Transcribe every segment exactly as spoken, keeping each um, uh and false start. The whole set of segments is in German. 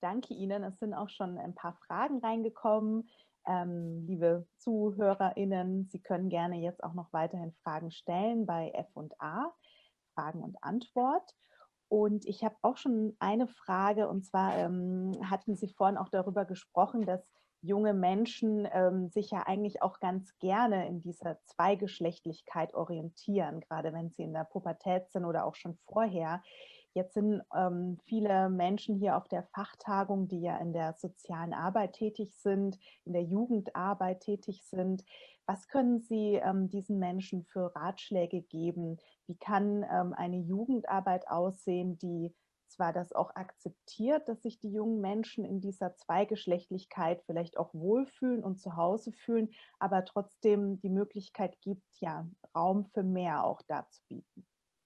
danke Ihnen. Es sind auch schon ein paar Fragen reingekommen. Ähm, liebe ZuhörerInnen, Sie können gerne jetzt auch noch weiterhin Fragen stellen bei F und A, Fragen und Antwort. Und ich habe auch schon eine Frage, und zwar ähm, hatten Sie vorhin auch darüber gesprochen, dass junge Menschen ähm, sich ja eigentlich auch ganz gerne in dieser Zweigeschlechtlichkeit orientieren, gerade wenn sie in der Pubertät sind oder auch schon vorher. Jetzt sind ähm, viele Menschen hier auf der Fachtagung, die ja in der sozialen Arbeit tätig sind, in der Jugendarbeit tätig sind. Was können Sie ähm, diesen Menschen für Ratschläge geben? Wie kann ähm, eine Jugendarbeit aussehen, die zwar das auch akzeptiert, dass sich die jungen Menschen in dieser Zweigeschlechtlichkeit vielleicht auch wohlfühlen und zu Hause fühlen, aber trotzdem die Möglichkeit gibt, ja, Raum für mehr auch da zu bieten?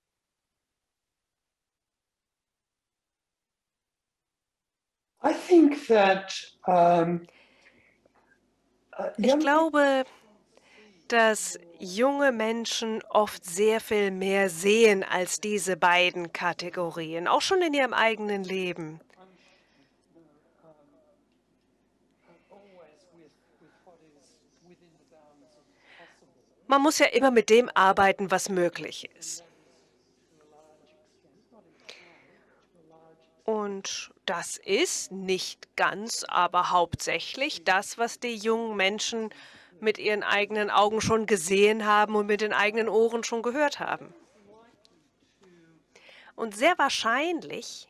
I think that um, uh, Ich young people glaube, dass junge Menschen oft sehr viel mehr sehen als diese beiden Kategorien, auch schon in ihrem eigenen Leben. Man muss ja immer mit dem arbeiten, was möglich ist. Und das ist nicht ganz, aber hauptsächlich das, was die jungen Menschen mit ihren eigenen Augen schon gesehen haben und mit den eigenen Ohren schon gehört haben. Und sehr wahrscheinlich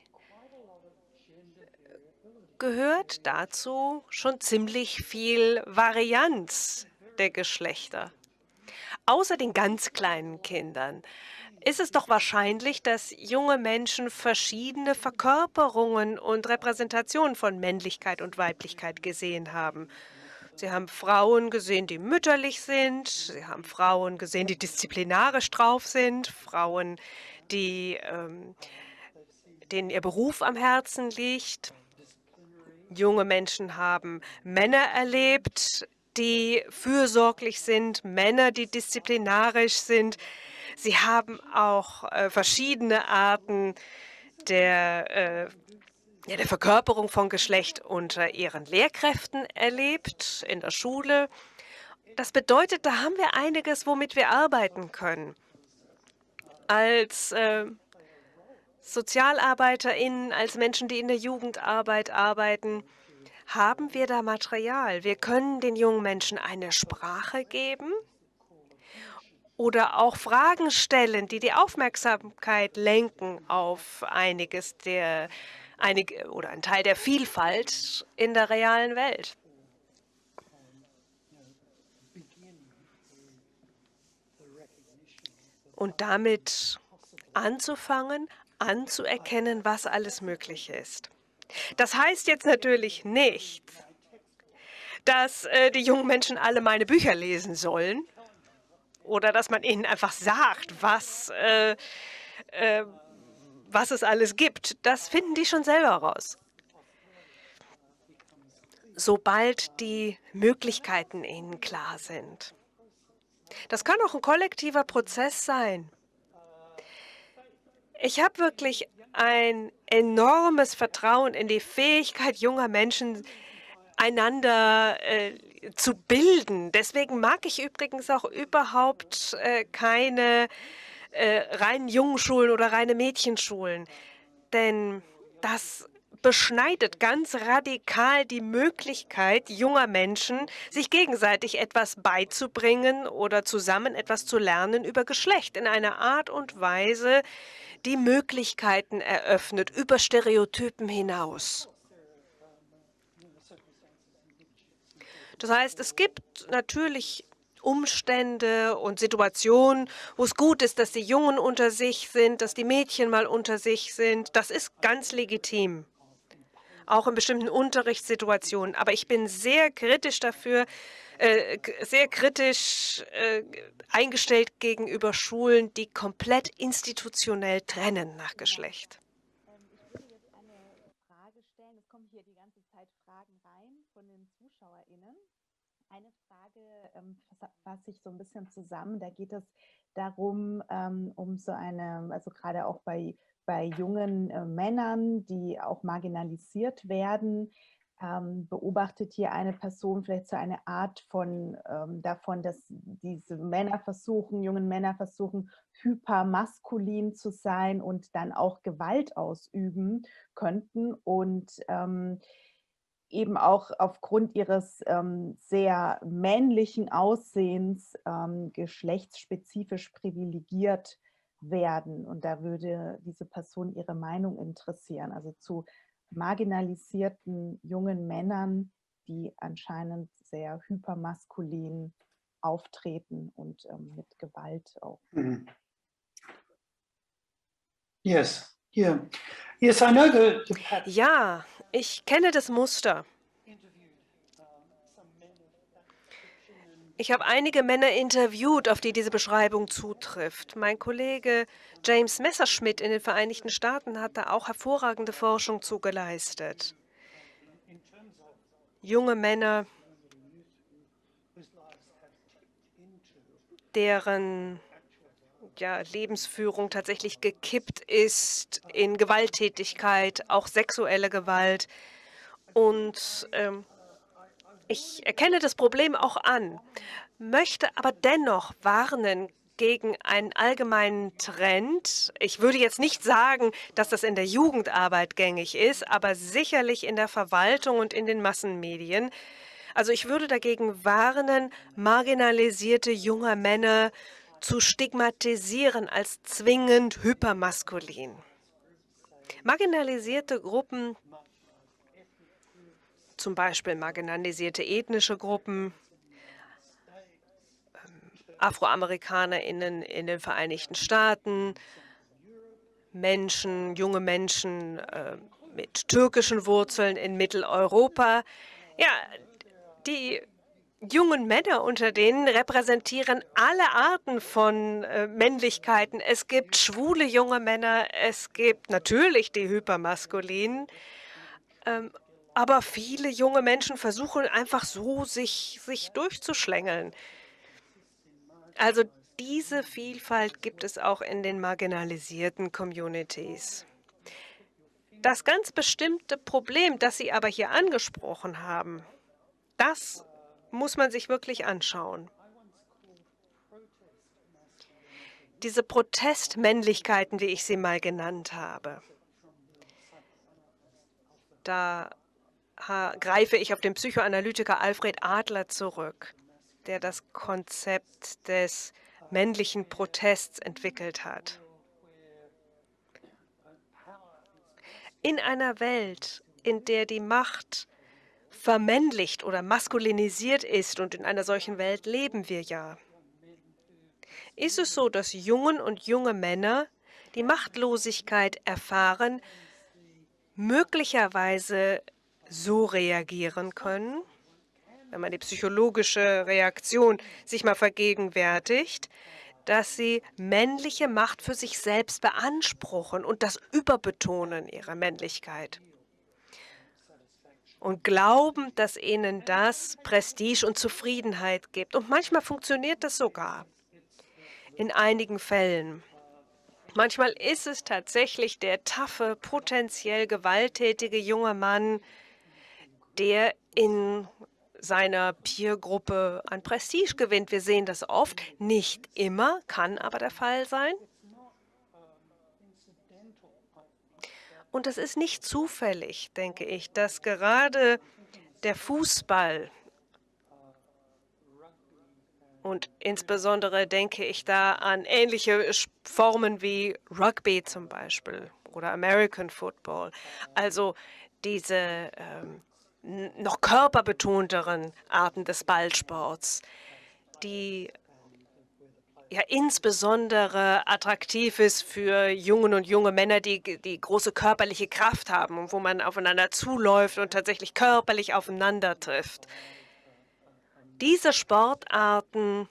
gehört dazu schon ziemlich viel Varianz der Geschlechter. Außer den ganz kleinen Kindern ist es doch wahrscheinlich, dass junge Menschen verschiedene Verkörperungen und Repräsentationen von Männlichkeit und Weiblichkeit gesehen haben. Sie haben Frauen gesehen, die mütterlich sind. Sie haben Frauen gesehen, die disziplinarisch drauf sind. Frauen, die, ähm, denen ihr Beruf am Herzen liegt. Junge Menschen haben Männer erlebt, die fürsorglich sind, Männer, die disziplinarisch sind. Sie haben auch äh, verschiedene Arten der, äh, ja, der Verkörperung von Geschlecht unter ihren Lehrkräften erlebt, in der Schule. Das bedeutet, da haben wir einiges, womit wir arbeiten können. Als äh, SozialarbeiterInnen, als Menschen, die in der Jugendarbeit arbeiten, haben wir da Material. Wir können den jungen Menschen eine Sprache geben oder auch Fragen stellen, die die Aufmerksamkeit lenken auf einiges der, einige, oder einen Teil der Vielfalt in der realen Welt. Und damit anzufangen, anzuerkennen, was alles möglich ist. Das heißt jetzt natürlich nicht, dass äh, die jungen Menschen alle meine Bücher lesen sollen oder dass man ihnen einfach sagt, was, äh, äh, was es alles gibt. Das finden die schon selber raus. Sobald die Möglichkeiten ihnen klar sind. Das kann auch ein kollektiver Prozess sein. Ich habe wirklich ein enormes Vertrauen in die Fähigkeit junger Menschen, einander äh, zu bilden. Deswegen mag ich übrigens auch überhaupt äh, keine äh, reinen Jungenschulen oder reine Mädchenschulen, denn das beschneidet ganz radikal die Möglichkeit junger Menschen, sich gegenseitig etwas beizubringen oder zusammen etwas zu lernen über Geschlecht in einer Art und Weise, die Möglichkeiten eröffnet über Stereotypen hinaus. Das heißt, es gibt natürlich Umstände und Situationen, wo es gut ist, dass die Jungen unter sich sind, dass die Mädchen mal unter sich sind. Das ist ganz legitim, auch in bestimmten Unterrichtssituationen. Aber ich bin sehr kritisch dafür, äh, sehr kritisch äh, eingestellt gegenüber Schulen, die komplett institutionell trennen nach Geschlecht. Ähm, ich würde jetzt eine Frage stellen. Es kommen hier die ganze Zeit Fragen rein von den ZuschauerInnen. Eine Frage ähm, fasse ich so ein bisschen zusammen. Da geht es darum, ähm, um so eine, also gerade auch bei bei jungen äh, Männern, die auch marginalisiert werden, ähm, beobachtet hier eine Person vielleicht so eine Art von ähm, davon, dass diese Männer versuchen, jungen Männer versuchen, hypermaskulin zu sein und dann auch Gewalt ausüben könnten und ähm, eben auch aufgrund ihres ähm, sehr männlichen Aussehens ähm, geschlechtsspezifisch privilegiert werden. Und da würde diese Person ihre Meinung interessieren. Also zu marginalisierten jungen Männern, die anscheinend sehr hypermaskulin auftreten und ähm, mit Gewalt auch. Mhm. Yes, yeah. Yes, I know the, the pattern. Ja, ich kenne das Muster. Ich habe einige Männer interviewt, auf die diese Beschreibung zutrifft. Mein Kollege James Messerschmidt in den Vereinigten Staaten hat da auch hervorragende Forschung zugeleistet. Junge Männer, deren ja, Lebensführung tatsächlich gekippt ist in Gewalttätigkeit, auch sexuelle Gewalt. Und ähm, ich erkenne das Problem auch an, möchte aber dennoch warnen gegen einen allgemeinen Trend. Ich würde jetzt nicht sagen, dass das in der Jugendarbeit gängig ist, aber sicherlich in der Verwaltung und in den Massenmedien. Also ich würde dagegen warnen, marginalisierte junge Männer zu stigmatisieren als zwingend hypermaskulin. Marginalisierte Gruppen, zum Beispiel marginalisierte ethnische Gruppen, AfroamerikanerInnen in den Vereinigten Staaten, Menschen, junge Menschen äh, mit türkischen Wurzeln in Mitteleuropa. Ja, die jungen Männer unter denen repräsentieren alle Arten von äh, Männlichkeiten. Es gibt schwule junge Männer, es gibt natürlich die hypermaskulinen, ähm, aber viele junge Menschen versuchen einfach so, sich, sich durchzuschlängeln. Also diese Vielfalt gibt es auch in den marginalisierten Communities. Das ganz bestimmte Problem, das Sie aber hier angesprochen haben, das muss man sich wirklich anschauen. Diese Protestmännlichkeiten, wie ich sie mal genannt habe, da greife ich auf den Psychoanalytiker Alfred Adler zurück, der das Konzept des männlichen Protests entwickelt hat. In einer Welt, in der die Macht vermännlicht oder maskulinisiert ist, und in einer solchen Welt leben wir ja, ist es so, dass Jungen und junge Männer die Machtlosigkeit erfahren, möglicherweise so reagieren können, wenn man die psychologische Reaktion sich mal vergegenwärtigt, dass sie männliche Macht für sich selbst beanspruchen und das Überbetonen ihrer Männlichkeit. Und glauben, dass ihnen das Prestige und Zufriedenheit gibt. Und manchmal funktioniert das sogar. In einigen Fällen. Manchmal ist es tatsächlich der taffe, potenziell gewalttätige junge Mann, der in seiner Peergruppe an Prestige gewinnt. Wir sehen das oft, nicht immer, kann aber der Fall sein. Und es ist nicht zufällig, denke ich, dass gerade der Fußball, und insbesondere denke ich da an ähnliche Formen wie Rugby zum Beispiel oder American Football, also diese ähm, noch körperbetonteren Arten des Ballsports, die ja insbesondere attraktiv ist für Jungen und junge Männer, die, die große körperliche Kraft haben und wo man aufeinander zuläuft und tatsächlich körperlich aufeinander trifft. Diese Sportarten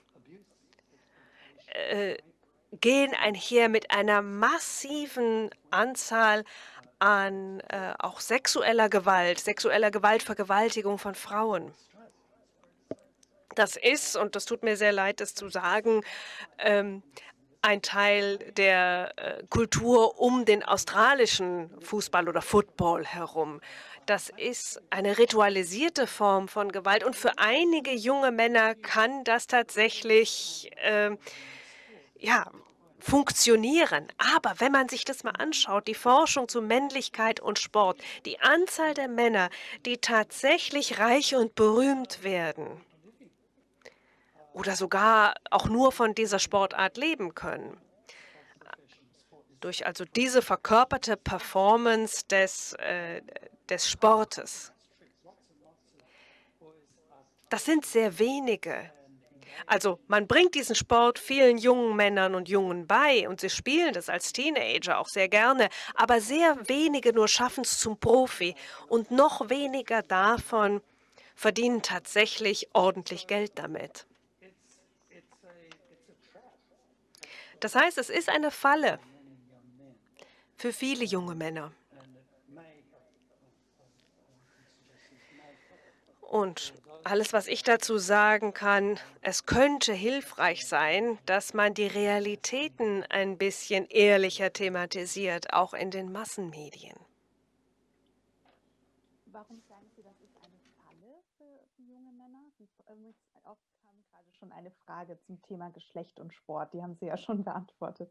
äh, gehen einher mit einer massiven Anzahl an äh, auch sexueller Gewalt, sexueller Gewaltvergewaltigung von Frauen. Das ist, und das tut mir sehr leid, das zu sagen, ähm, ein Teil der äh, Kultur um den australischen Fußball oder Football herum. Das ist eine ritualisierte Form von Gewalt und für einige junge Männer kann das tatsächlich äh, ja, funktionieren. Aber wenn man sich das mal anschaut, die Forschung zu Männlichkeit und Sport, die Anzahl der Männer, die tatsächlich reich und berühmt werden oder sogar auch nur von dieser Sportart leben können, durch also diese verkörperte Performance des, äh, des Sportes. Das sind sehr wenige. Also man bringt diesen Sport vielen jungen Männern und Jungen bei und sie spielen das als Teenager auch sehr gerne, aber sehr wenige nur schaffen es zum Profi und noch weniger davon verdienen tatsächlich ordentlich Geld damit. Das heißt, es ist eine Falle für viele junge Männer. Und alles, was ich dazu sagen kann, es könnte hilfreich sein, dass man die Realitäten ein bisschen ehrlicher thematisiert, auch in den Massenmedien. Warum sagen Sie, das ist eine Falle für junge Männer? Sie, ähm, auch kam gerade schon eine Frage zum Thema Geschlecht und Sport. Die haben Sie ja schon beantwortet.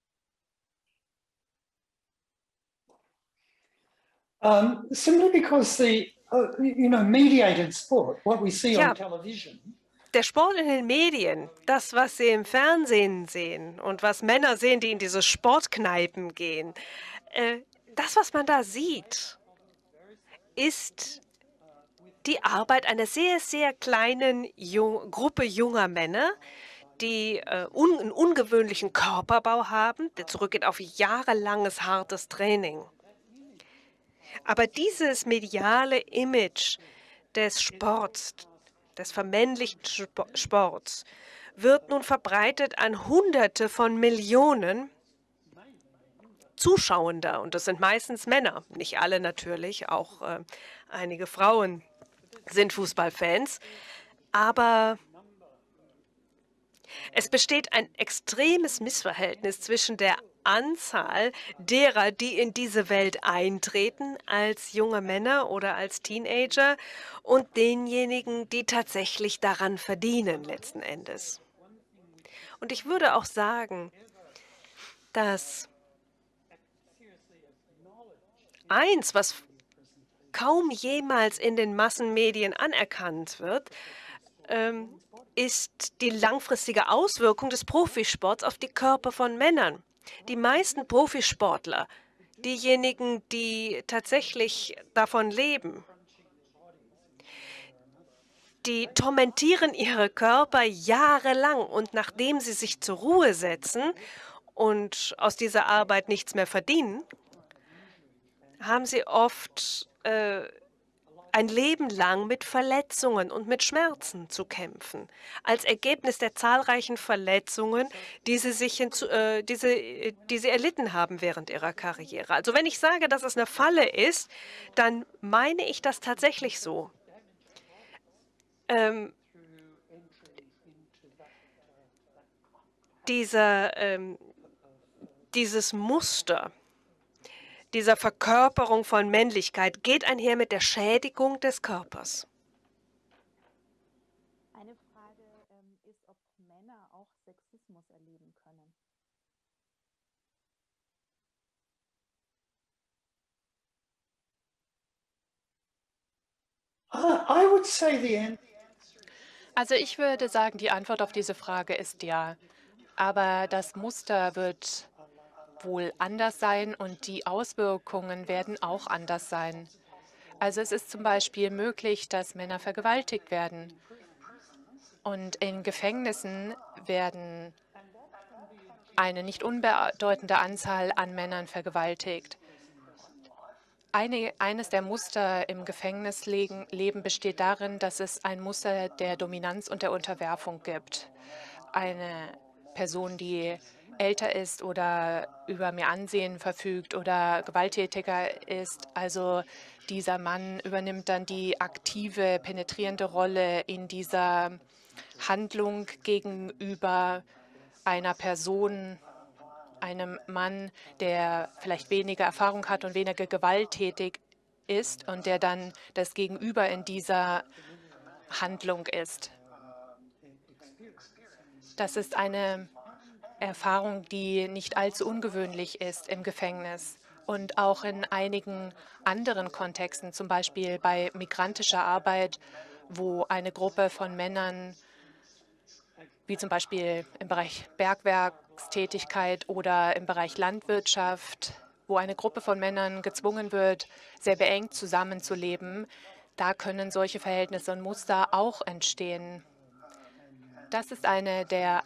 Um, simply because the, uh, you know, mediated sport, what we see Ja, on television, der Sport in den Medien, das, was Sie im Fernsehen sehen und was Männer sehen, die in diese Sportkneipen gehen, äh, das, was man da sieht, ist die Arbeit einer sehr, sehr kleinen Jung Gruppe junger Männer, die äh, un einen ungewöhnlichen Körperbau haben, der zurückgeht auf jahrelanges hartes Training. Aber dieses mediale Image des Sports, des vermännlichten Spo- Sports, wird nun verbreitet an Hunderte von Millionen Zuschauender. Und das sind meistens Männer, nicht alle natürlich, auch äh, einige Frauen sind Fußballfans. Aber es besteht ein extremes Missverhältnis zwischen der Anzahl derer, die in diese Welt eintreten als junge Männer oder als Teenager und denjenigen, die tatsächlich daran verdienen letzten Endes. Und ich würde auch sagen, dass eins, was kaum jemals in den Massenmedien anerkannt wird, ähm, ist die langfristige Auswirkung des Profisports auf die Körper von Männern. Die meisten Profisportler, diejenigen, die tatsächlich davon leben, die tormentieren ihre Körper jahrelang und nachdem sie sich zur Ruhe setzen und aus dieser Arbeit nichts mehr verdienen, haben sie oft äh, ein Leben lang mit Verletzungen und mit Schmerzen zu kämpfen, als Ergebnis der zahlreichen Verletzungen, die sie, sich hinzu, äh, die, sie, äh, die sie erlitten haben während ihrer Karriere. Also wenn ich sage, dass es eine Falle ist, dann meine ich das tatsächlich so. Ähm, dieser, ähm, dieses Muster dieser Verkörperung von Männlichkeit geht einher mit der Schädigung des Körpers. Eine Frage ähm, ist, ob Männer auch Sexismus erleben können. uh, I would say the answer. Also ich würde sagen, die Antwort auf diese Frage ist ja. Aber das Muster wird wohl anders sein und die Auswirkungen werden auch anders sein. Also es ist zum Beispiel möglich, dass Männer vergewaltigt werden. Und in Gefängnissen werden eine nicht unbedeutende Anzahl an Männern vergewaltigt. Eine, eines der Muster im Gefängnisleben besteht darin, dass es ein Muster der Dominanz und der Unterwerfung gibt. Eine Person, die älter ist oder über mehr Ansehen verfügt oder gewalttätiger ist, also dieser Mann übernimmt dann die aktive, penetrierende Rolle in dieser Handlung gegenüber einer Person, einem Mann, der vielleicht weniger Erfahrung hat und weniger gewalttätig ist und der dann das Gegenüber in dieser Handlung ist. Das ist eine Erfahrung, die nicht allzu ungewöhnlich ist im Gefängnis und auch in einigen anderen Kontexten, zum Beispiel bei migrantischer Arbeit, wo eine Gruppe von Männern, wie zum Beispiel im Bereich Bergwerkstätigkeit oder im Bereich Landwirtschaft, wo eine Gruppe von Männern gezwungen wird, sehr beengt zusammenzuleben, da können solche Verhältnisse und Muster auch entstehen. Das ist eine der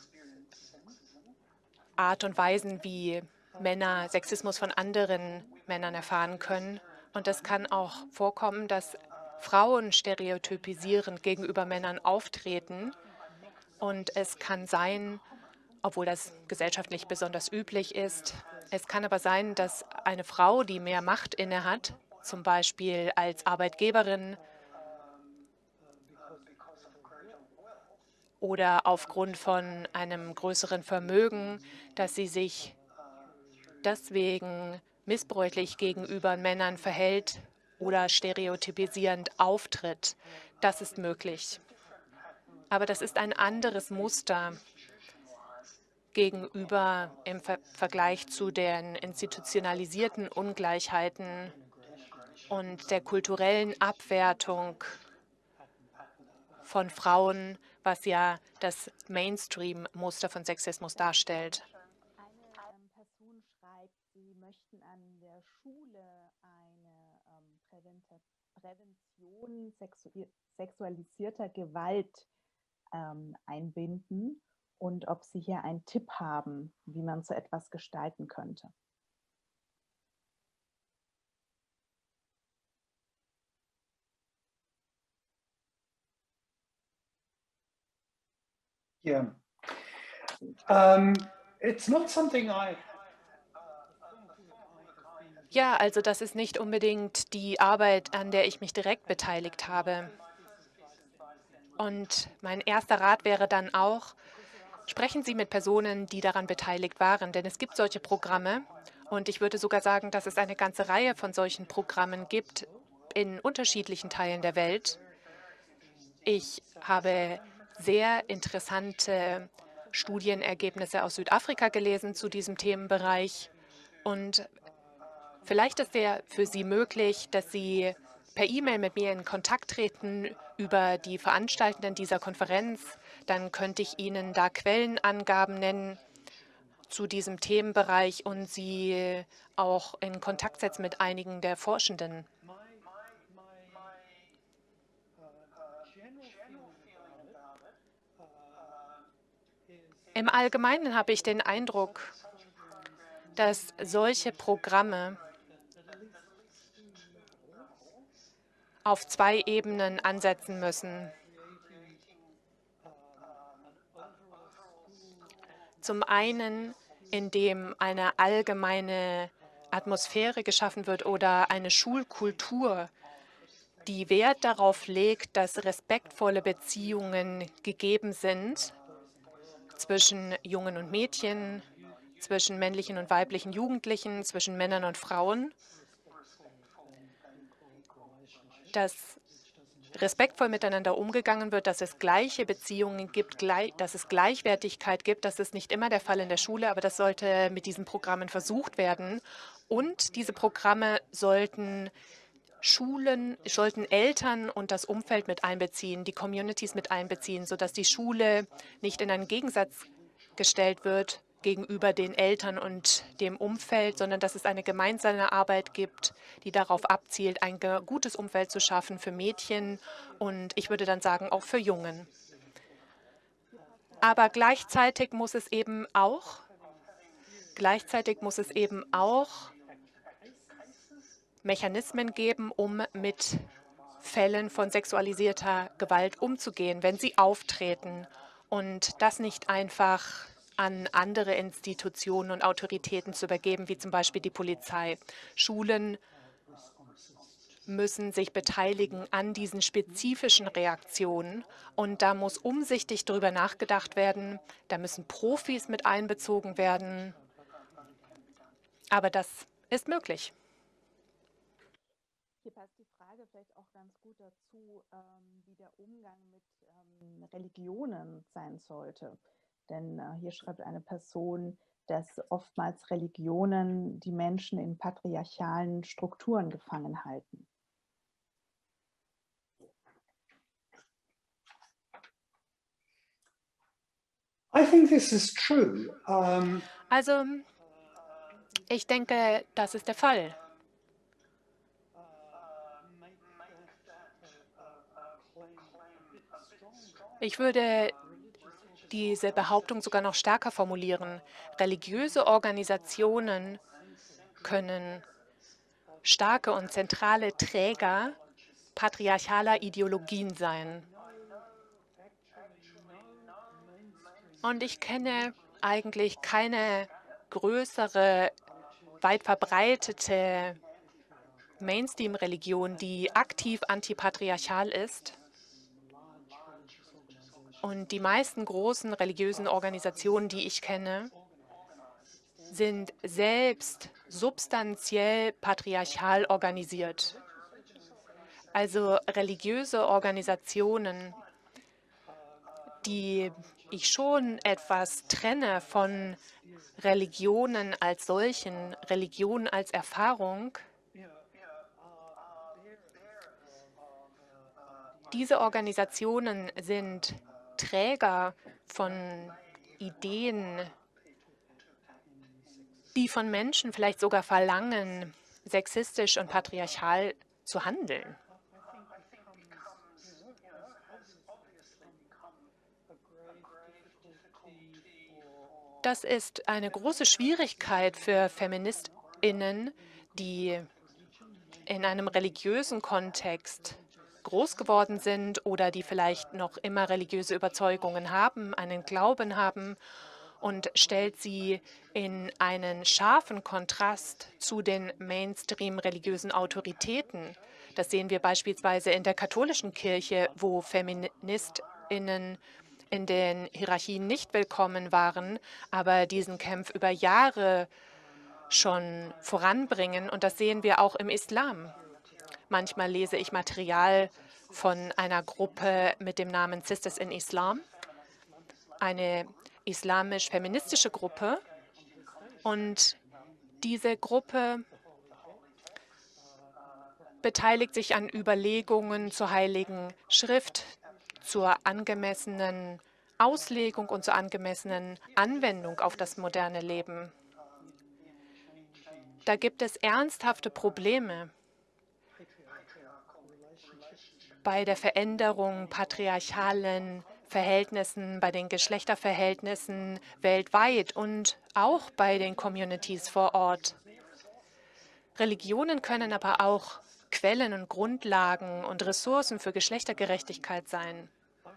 Art und Weisen, wie Männer Sexismus von anderen Männern erfahren können. Und es kann auch vorkommen, dass Frauen stereotypisierend gegenüber Männern auftreten. Und es kann sein, obwohl das gesellschaftlich besonders üblich ist, es kann aber sein, dass eine Frau, die mehr Macht innehat, zum Beispiel als Arbeitgeberin oder aufgrund von einem größeren Vermögen, dass sie sich deswegen missbräuchlich gegenüber Männern verhält oder stereotypisierend auftritt. Das ist möglich. Aber das ist ein anderes Muster gegenüber im Ver Vergleich zu den institutionalisierten Ungleichheiten und der kulturellen Abwertung von Frauen, was ja das Mainstream-Muster von Sexismus darstellt. Eine ähm, Person schreibt, sie möchten an der Schule eine ähm, Prävent Prävention sexu sexualisierter Gewalt ähm, einbinden und ob Sie hier einen Tipp haben, wie man so etwas gestalten könnte. Yeah. Um, it's not something I Ja, also das ist nicht unbedingt die Arbeit, an der ich mich direkt beteiligt habe. Und mein erster Rat wäre dann auch, sprechen Sie mit Personen, die daran beteiligt waren, denn es gibt solche Programme und ich würde sogar sagen, dass es eine ganze Reihe von solchen Programmen gibt in unterschiedlichen Teilen der Welt. Ich habe sehr interessante Studienergebnisse aus Südafrika gelesen zu diesem Themenbereich und vielleicht ist es für Sie möglich, dass Sie per E-Mail mit mir in Kontakt treten über die Veranstaltenden dieser Konferenz. Dann könnte ich Ihnen da Quellenangaben nennen zu diesem Themenbereich und Sie auch in Kontakt setzen mit einigen der Forschenden. Im Allgemeinen habe ich den Eindruck, dass solche Programme auf zwei Ebenen ansetzen müssen. Zum einen, indem eine allgemeine Atmosphäre geschaffen wird oder eine Schulkultur, die Wert darauf legt, dass respektvolle Beziehungen gegeben sind zwischen Jungen und Mädchen, zwischen männlichen und weiblichen Jugendlichen, zwischen Männern und Frauen, dass respektvoll miteinander umgegangen wird, dass es gleiche Beziehungen gibt, gleich, dass es Gleichwertigkeit gibt. Das ist nicht immer der Fall in der Schule, aber das sollte mit diesen Programmen versucht werden. Und diese Programme sollten Schulen, sollten Eltern und das Umfeld mit einbeziehen, die Communities mit einbeziehen, sodass die Schule nicht in einen Gegensatz gestellt wird gegenüber den Eltern und dem Umfeld, sondern dass es eine gemeinsame Arbeit gibt, die darauf abzielt, ein gutes Umfeld zu schaffen für Mädchen und ich würde dann sagen, auch für Jungen. Aber gleichzeitig muss es eben auch, gleichzeitig muss es eben auch Mechanismen geben, um mit Fällen von sexualisierter Gewalt umzugehen, wenn sie auftreten und das nicht einfach an andere Institutionen und Autoritäten zu übergeben, wie zum Beispiel die Polizei. Schulen müssen sich beteiligen an diesen spezifischen Reaktionen und da muss umsichtig darüber nachgedacht werden, da müssen Profis mit einbezogen werden Aber das ist möglich. Hier passt die Frage vielleicht auch ganz gut dazu, ähm, wie der Umgang mit ähm, Religionen sein sollte. Denn äh, hier schreibt eine Person, dass oftmals Religionen die Menschen in patriarchalen Strukturen gefangen halten. I think this is true. Um, Also, ich denke, das ist der Fall. Ich würde diese Behauptung sogar noch stärker formulieren. Religiöse Organisationen können starke und zentrale Träger patriarchaler Ideologien sein. Und ich kenne eigentlich keine größere, weit verbreitete Mainstream-Religion, die aktiv antipatriarchal ist. Und die meisten großen religiösen Organisationen, die ich kenne, sind selbst substanziell patriarchal organisiert. Also religiöse Organisationen, die ich schon etwas trenne von Religionen als solchen, Religion als Erfahrung. Diese Organisationen sind Träger von Ideen, die von Menschen vielleicht sogar verlangen, sexistisch und patriarchal zu handeln. Das ist eine große Schwierigkeit für FeministInnen, die in einem religiösen Kontext groß geworden sind oder die vielleicht noch immer religiöse Überzeugungen haben, einen Glauben haben, und stellt sie in einen scharfen Kontrast zu den Mainstream-religiösen Autoritäten. Das sehen wir beispielsweise in der katholischen Kirche, wo FeministInnen in den Hierarchien nicht willkommen waren, aber diesen Kampf über Jahre schon voranbringen. Und das sehen wir auch im Islam. Manchmal lese ich Material von einer Gruppe mit dem Namen Sisters in Islam, eine islamisch-feministische Gruppe. Und diese Gruppe beteiligt sich an Überlegungen zur Heiligen Schrift, zur angemessenen Auslegung und zur angemessenen Anwendung auf das moderne Leben. Da gibt es ernsthafte Probleme bei der Veränderung patriarchalen Verhältnissen, bei den Geschlechterverhältnissen weltweit und auch bei den Communities vor Ort. Religionen können aber auch Quellen und Grundlagen und Ressourcen für Geschlechtergerechtigkeit sein.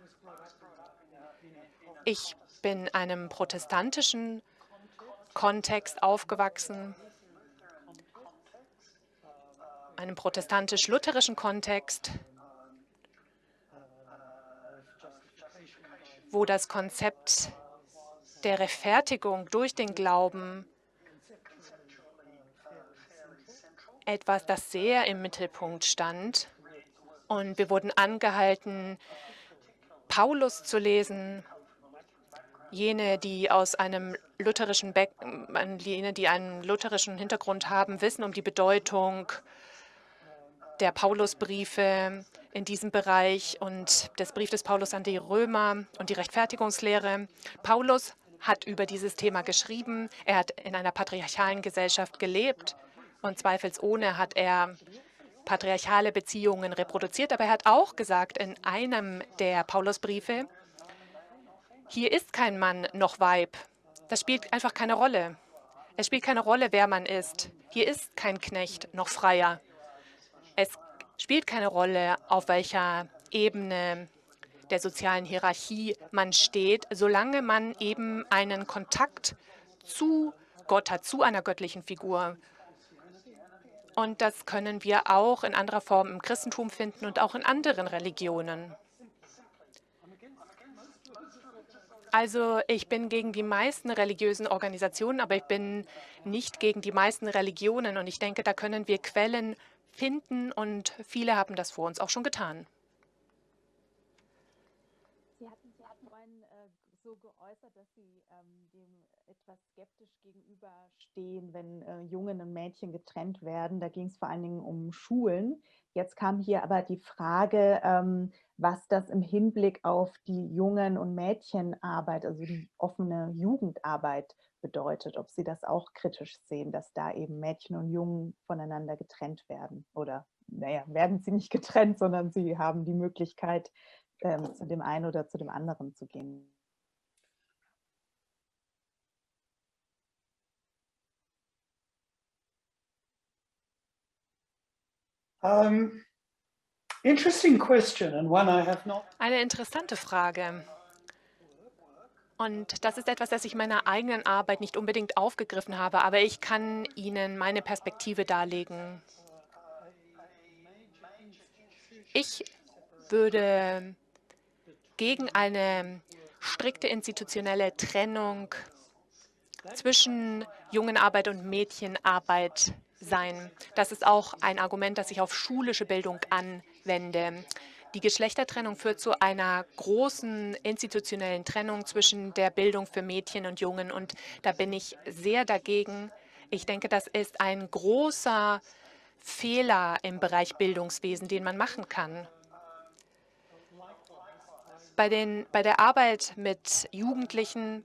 Ich bin in einem protestantischen Kontext aufgewachsen, einem protestantisch-lutherischen Kontext, wo das Konzept der Rechtfertigung durch den Glauben etwas, das sehr im Mittelpunkt stand. Und wir wurden angehalten, Paulus zu lesen. Jene, die aus einem lutherischen Be jene, die einen lutherischen Hintergrund haben, wissen um die Bedeutung der Paulusbriefe in diesem Bereich und des Briefs des Paulus an die Römer und die Rechtfertigungslehre. Paulus hat über dieses Thema geschrieben. Er hat in einer patriarchalen Gesellschaft gelebt und zweifelsohne hat er patriarchale Beziehungen reproduziert. Aber er hat auch gesagt in einem der Paulusbriefe, hier ist kein Mann noch Weib. Das spielt einfach keine Rolle. Es spielt keine Rolle, wer man ist. Hier ist kein Knecht noch Freier. Es spielt keine Rolle, auf welcher Ebene der sozialen Hierarchie man steht, solange man eben einen Kontakt zu Gott hat, zu einer göttlichen Figur. Und das können wir auch in anderer Form im Christentum finden und auch in anderen Religionen. Also ich bin gegen die meisten religiösen Organisationen, aber ich bin nicht gegen die meisten Religionen. Und ich denke, da können wir Quellen finden und viele haben das vor uns auch schon getan. Sie hatten sich vorhin äh, so geäußert, dass Sie ähm, dem etwas skeptisch gegenüberstehen, wenn äh, Jungen und Mädchen getrennt werden. Da ging es vor allen Dingen um Schulen. Jetzt kam hier aber die Frage, ähm, was das im Hinblick auf die Jungen- und Mädchenarbeit, also die offene Jugendarbeit bedeutet, ob Sie das auch kritisch sehen, dass da eben Mädchen und Jungen voneinander getrennt werden. Oder, naja, werden sie nicht getrennt, sondern sie haben die Möglichkeit, ähm, zu dem einen oder zu dem anderen zu gehen. Um, interesting question and one I have not. Eine interessante Frage. Und das ist etwas, das ich in meiner eigenen Arbeit nicht unbedingt aufgegriffen habe, aber ich kann Ihnen meine Perspektive darlegen. Ich würde gegen eine strikte institutionelle Trennung zwischen Jungenarbeit und Mädchenarbeit sein. Das ist auch ein Argument, das ich auf schulische Bildung anwende. Die Geschlechtertrennung führt zu einer großen institutionellen Trennung zwischen der Bildung für Mädchen und Jungen. Und da bin ich sehr dagegen. Ich denke, das ist ein großer Fehler im Bereich Bildungswesen, den man machen kann. Bei, den, bei der Arbeit mit Jugendlichen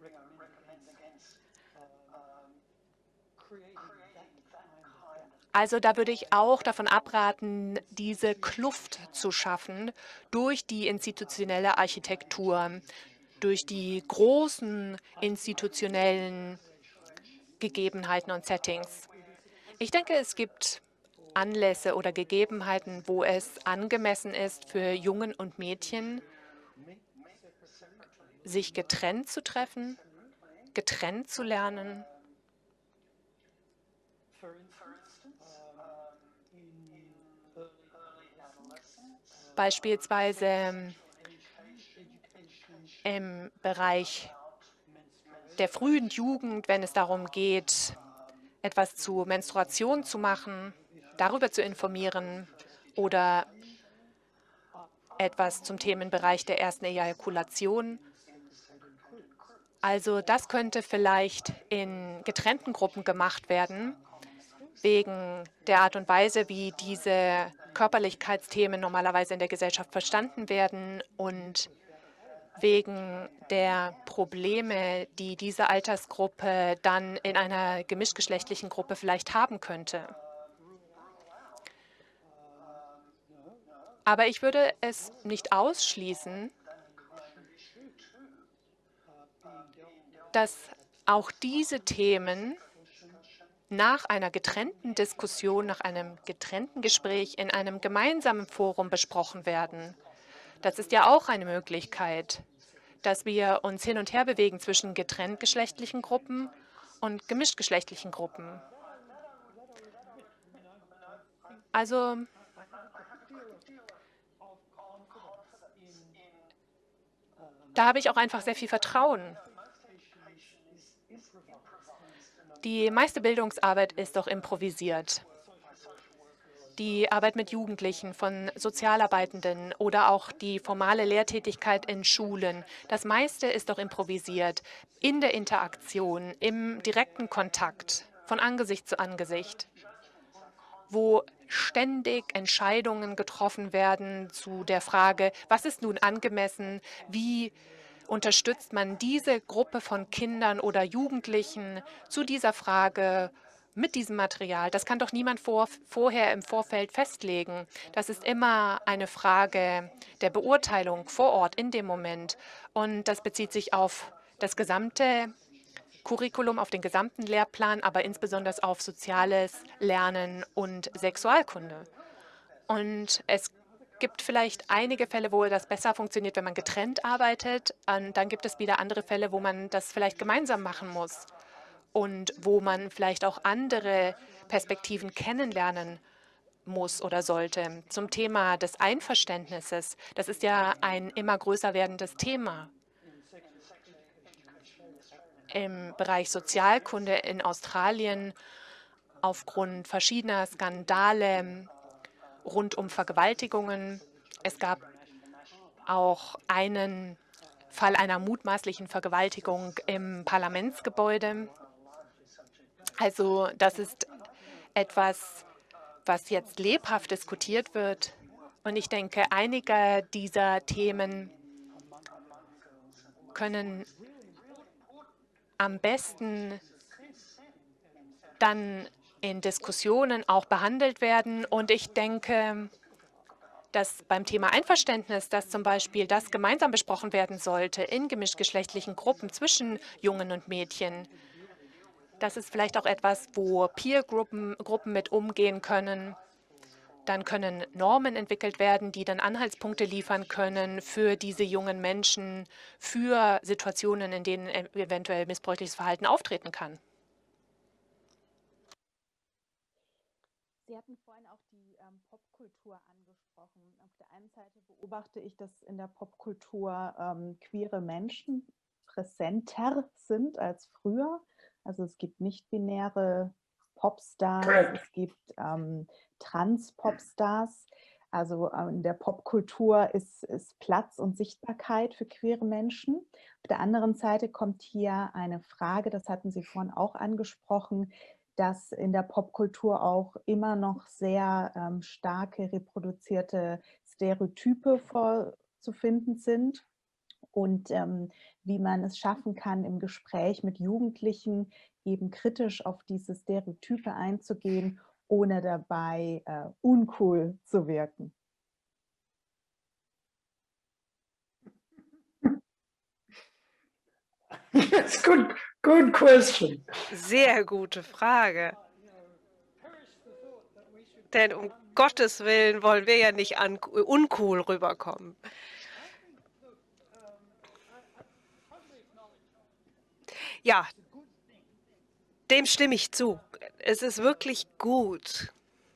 Also da würde ich auch davon abraten, diese Kluft zu schaffen durch die institutionelle Architektur, durch die großen institutionellen Gegebenheiten und Settings. Ich denke, es gibt Anlässe oder Gegebenheiten, wo es angemessen ist, für Jungen und Mädchen sich getrennt zu treffen, getrennt zu lernen. Beispielsweise im Bereich der frühen Jugend, wenn es darum geht, etwas zu Menstruation zu machen, darüber zu informieren oder etwas zum Themenbereich der ersten Ejakulation. Also das könnte vielleicht in getrennten Gruppen gemacht werden, wegen der Art und Weise, wie diese Körperlichkeitsthemen normalerweise in der Gesellschaft verstanden werden und wegen der Probleme, die diese Altersgruppe dann in einer gemischtgeschlechtlichen Gruppe vielleicht haben könnte. Aber ich würde es nicht ausschließen, dass auch diese Themen nach einer getrennten Diskussion, nach einem getrennten Gespräch in einem gemeinsamen Forum besprochen werden. Das ist ja auch eine Möglichkeit, dass wir uns hin und her bewegen zwischen getrenntgeschlechtlichen Gruppen und gemischtgeschlechtlichen Gruppen. Also da habe ich auch einfach sehr viel Vertrauen. Die meiste Bildungsarbeit ist doch improvisiert. Die Arbeit mit Jugendlichen, von Sozialarbeitenden oder auch die formale Lehrtätigkeit in Schulen. Das meiste ist doch improvisiert, in der Interaktion, im direkten Kontakt, von Angesicht zu Angesicht, wo ständig Entscheidungen getroffen werden zu der Frage, was ist nun angemessen, wie unterstützt man diese Gruppe von Kindern oder Jugendlichen zu dieser Frage mit diesem Material? Das kann doch niemand vor, vorher im Vorfeld festlegen. Das ist immer eine Frage der Beurteilung vor Ort in dem Moment. Und das bezieht sich auf das gesamte Curriculum, auf den gesamten Lehrplan, aber insbesondere auf soziales Lernen und Sexualkunde. Und es gibt vielleicht einige Fälle, wo das besser funktioniert, wenn man getrennt arbeitet. Und dann gibt es wieder andere Fälle, wo man das vielleicht gemeinsam machen muss und wo man vielleicht auch andere Perspektiven kennenlernen muss oder sollte. Zum Thema des Einverständnisses. Das ist ja ein immer größer werdendes Thema. im Bereich Sozialkunde in Australien aufgrund verschiedener Skandale rund um Vergewaltigungen. Es gab auch einen Fall einer mutmaßlichen Vergewaltigung im Parlamentsgebäude. Also das ist etwas, was jetzt lebhaft diskutiert wird. Und ich denke, einige dieser Themen können am besten dann in Diskussionen auch behandelt werden. Und ich denke, dass beim Thema Einverständnis, dass zum Beispiel das gemeinsam besprochen werden sollte in gemischtgeschlechtlichen Gruppen zwischen Jungen und Mädchen. Das ist vielleicht auch etwas, wo Peer-Gruppen Gruppen mit umgehen können. Dann können Normen entwickelt werden, die dann Anhaltspunkte liefern können für diese jungen Menschen, für Situationen, in denen eventuell missbräuchliches Verhalten auftreten kann. Sie hatten vorhin auch die ähm, Popkultur angesprochen. Auf der einen Seite beobachte ich, dass in der Popkultur ähm, queere Menschen präsenter sind als früher. Also es gibt nicht-binäre Popstars, Correct. es gibt ähm, Trans-Popstars. Also äh, in der Popkultur ist, ist Platz und Sichtbarkeit für queere Menschen. Auf der anderen Seite kommt hier eine Frage, das hatten Sie vorhin auch angesprochen, dass in der Popkultur auch immer noch sehr ähm, starke reproduzierte Stereotype vorzufinden sind und ähm, wie man es schaffen kann, im Gespräch mit Jugendlichen eben kritisch auf diese Stereotype einzugehen, ohne dabei äh, uncool zu wirken. Yes, good, good question. Sehr gute Frage. Denn um Gottes Willen wollen wir ja nicht an, uncool rüberkommen. Ja, dem stimme ich zu. Es ist wirklich gut,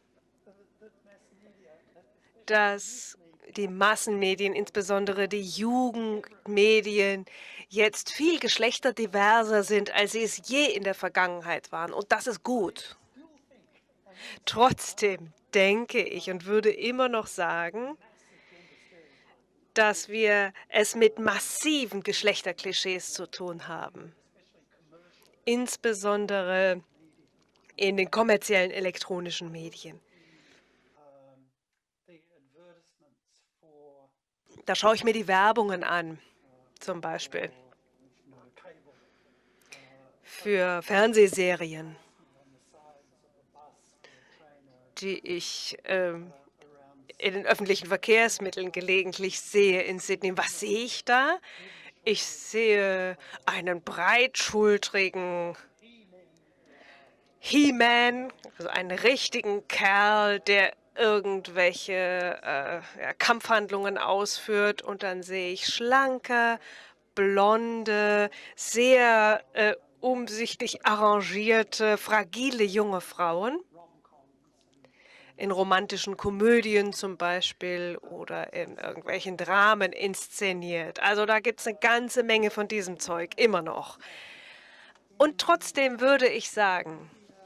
dass die Massenmedien, insbesondere die Jugendmedien, jetzt viel geschlechterdiverser sind, als sie es je in der Vergangenheit waren. Und das ist gut. Trotzdem denke ich und würde immer noch sagen, dass wir es mit massiven Geschlechterklischees zu tun haben. Insbesondere in den kommerziellen elektronischen Medien. Da schaue ich mir die Werbungen an, zum Beispiel für Fernsehserien, die ich ähm, in den öffentlichen Verkehrsmitteln gelegentlich sehe in Sydney. Was sehe ich da? Ich sehe einen breitschultrigen He-Man, also einen richtigen Kerl, der irgendwelche äh, ja, Kampfhandlungen ausführt. Und dann sehe ich schlanke, blonde, sehr äh, umsichtig arrangierte, fragile junge Frauen. In romantischen Komödien zum Beispiel oder in irgendwelchen Dramen inszeniert. Also da gibt es eine ganze Menge von diesem Zeug, immer noch. Und trotzdem würde ich sagen,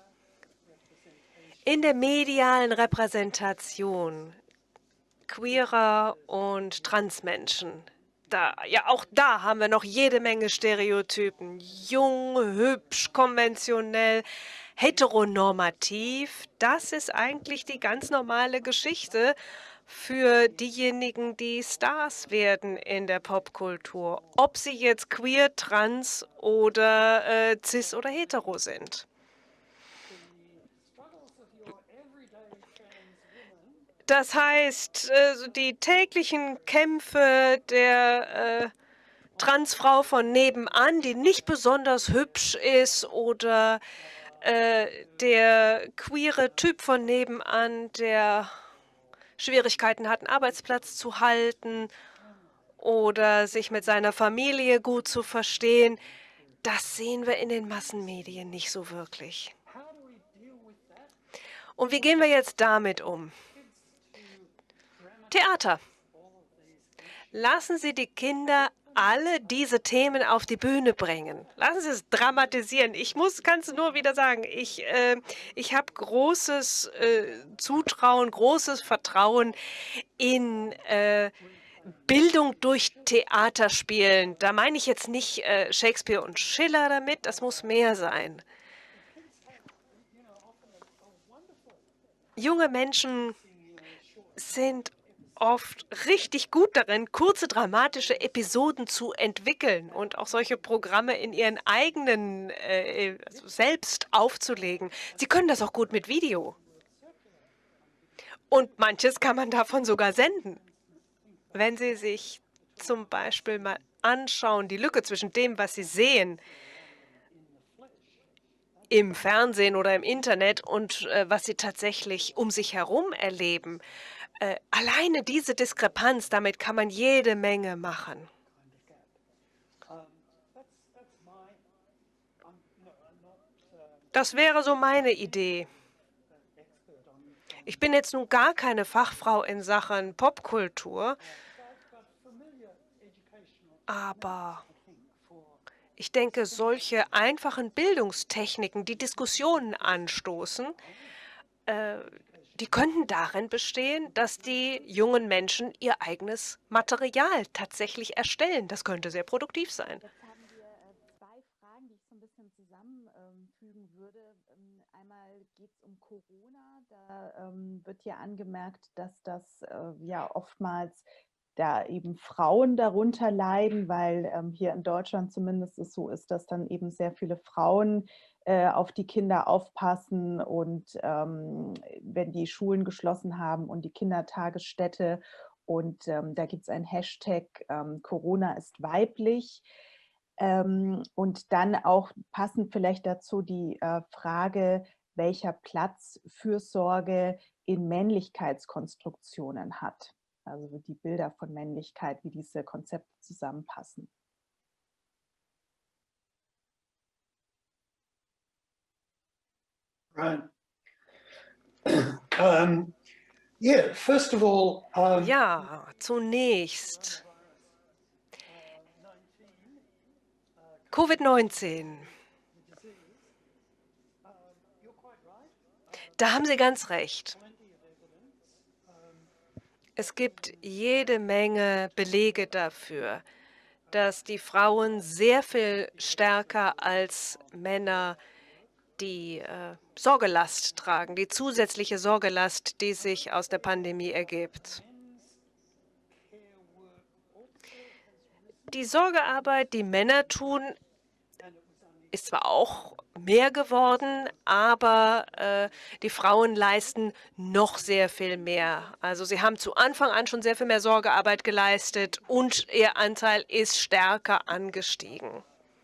in der medialen Repräsentation queerer und Transmenschen, da, ja, auch da haben wir noch jede Menge Stereotypen. Jung, hübsch, konventionell, heteronormativ. Das ist eigentlich die ganz normale Geschichte für diejenigen, die Stars werden in der Popkultur. Ob sie jetzt queer, trans oder äh, cis oder hetero sind. Das heißt, die täglichen Kämpfe der äh, Transfrau von nebenan, die nicht besonders hübsch ist, oder äh, der queere Typ von nebenan, der Schwierigkeiten hat, einen Arbeitsplatz zu halten oder sich mit seiner Familie gut zu verstehen, das sehen wir in den Massenmedien nicht so wirklich. Und wie gehen wir jetzt damit um? Theater. Lassen Sie die Kinder alle diese Themen auf die Bühne bringen. Lassen Sie es dramatisieren. Ich muss, kann es nur wieder sagen, ich, äh, ich habe großes äh, Zutrauen, großes Vertrauen in äh, Bildung durch Theaterspielen. Da meine ich jetzt nicht äh, Shakespeare und Schiller damit, das muss mehr sein. Junge Menschen sind oft richtig gut darin, kurze dramatische Episoden zu entwickeln und auch solche Programme in ihren eigenen äh, also selbst aufzulegen. Sie können das auch gut mit Video. Und manches kann man davon sogar senden. Wenn Sie sich zum Beispiel mal anschauen, die Lücke zwischen dem, was Sie sehen im Fernsehen oder im Internet und äh, was Sie tatsächlich um sich herum erleben, Äh, alleine diese Diskrepanz, damit kann man jede Menge machen. Das wäre so meine Idee. Ich bin jetzt nun gar keine Fachfrau in Sachen Popkultur, aber ich denke, solche einfachen Bildungstechniken, die Diskussionen anstoßen, äh, die könnten darin bestehen, dass die jungen Menschen ihr eigenes Material tatsächlich erstellen. Das könnte sehr produktiv sein. Jetzt haben wir äh, zwei Fragen, die ich so ein bisschen zusammenfügen würde. Ähm, einmal geht es um Corona. Da ähm, wird ja angemerkt, dass das äh, ja oftmals da eben Frauen darunter leiden, weil ähm, hier in Deutschland zumindest es so ist, dass dann eben sehr viele Frauen äh, auf die Kinder aufpassen und ähm, wenn die Schulen geschlossen haben und die Kindertagesstätte und ähm, da gibt es ein Hashtag ähm, Corona ist weiblich. Ähm, und dann auch passend vielleicht dazu die äh, Frage, welcher Platz Fürsorge in Männlichkeitskonstruktionen hat. Also die Bilder von Männlichkeit, wie diese Konzepte zusammenpassen. Right. Um, yeah, first of all, um, Ja, zunächst Covid neunzehn. Da haben Sie ganz recht. Es gibt jede Menge Belege dafür, dass die Frauen sehr viel stärker als Männer die äh, Sorgelast tragen, die zusätzliche Sorgelast, die sich aus der Pandemie ergibt. Die Sorgearbeit, die Männer tun, ist zwar auch mehr geworden, aber äh, die Frauen leisten noch sehr viel mehr. Also sie haben zu Anfang an schon sehr viel mehr Sorgearbeit geleistet und ihr Anteil ist stärker angestiegen.